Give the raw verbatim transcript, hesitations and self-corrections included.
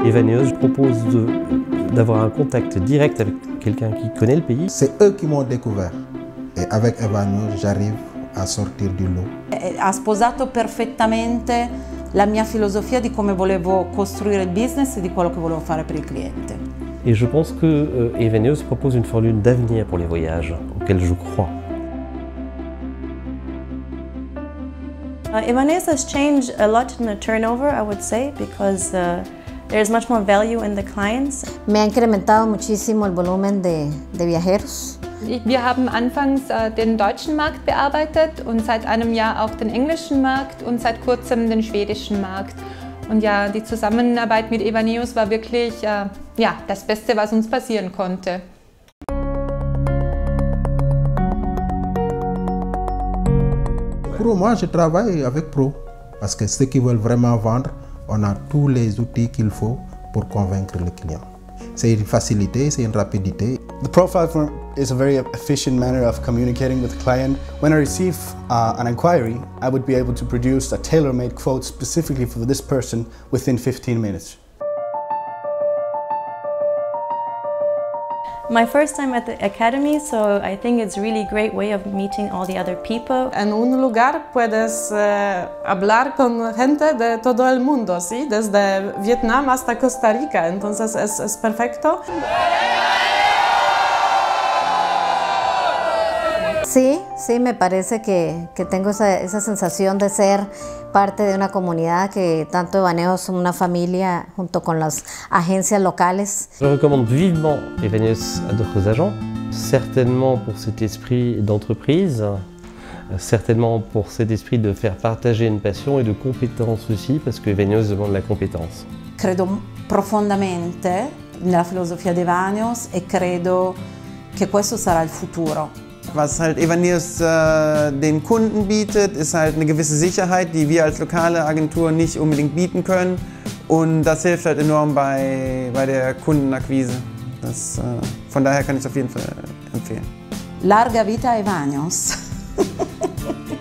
Evaneos propose d'avoir un contact direct avec quelqu'un qui connaît le pays. C'est eux qui m'ont découvert. Et avec Evaneos, j'arrive à sortir du lot. Ha sposato perfettamente la mia filosofia di come volevo costruire il business e di quello che volevo fare per il cliente. Et je pense que euh, Evaneos propose une formule d'avenir pour les voyages, auquel je crois. Uh, Evaneos has changed a lot in the turnover, I would say, because uh, there's much more value in the clients. Me ha incrementado muchísimo el volumen de, de viajeros. Wir haben anfangs äh, den deutschen Markt bearbeitet und seit einem Jahr auch den englischen Markt und seit kurzem den schwedischen Markt. Und ja, die Zusammenarbeit mit Evaneos war wirklich äh, ja, das Beste, was uns passieren konnte. Pour moi, je travaille avec Pro parce que ceux qui veulent vraiment vendre, on a tous les outils qu'il faut pour convaincre le client. C'est une facilité, c'est une rapidité. The profile form is a very efficient manner of communicating with the client. When I receive uh, an inquiry, I would be able to produce a tailor-made quote specifically for this person within fifteen minutes. My first time at the Academy, so I think it's a really great way of meeting all the other people. En un lugar puedes eh, hablar con gente de todo el mundo, ¿sí? Desde Vietnam hasta Costa Rica, entonces es, es perfecto. Sí, sí, me parece que, que tengo esa, esa sensación de ser parte de una comunidad, que tanto Evaneos es una familia junto con las agencias locales. Je recommande vivement Evaneos à d'autres agents, certainement pour cet esprit d'entreprise, certainement pour cet esprit de faire partager une passion et de compétence aussi, parce que Evaneos demande la compétence. Credo profondamente nella filosofia di Evaneos e credo che questo sarà il futuro. Was halt Evaneos äh, den Kunden bietet, ist halt eine gewisse Sicherheit, die wir als lokale Agentur nicht unbedingt bieten können. Und das hilft halt enorm bei, bei der Kundenakquise. Das, äh, von daher kann ich es auf jeden Fall empfehlen. Larga vita Evaneos!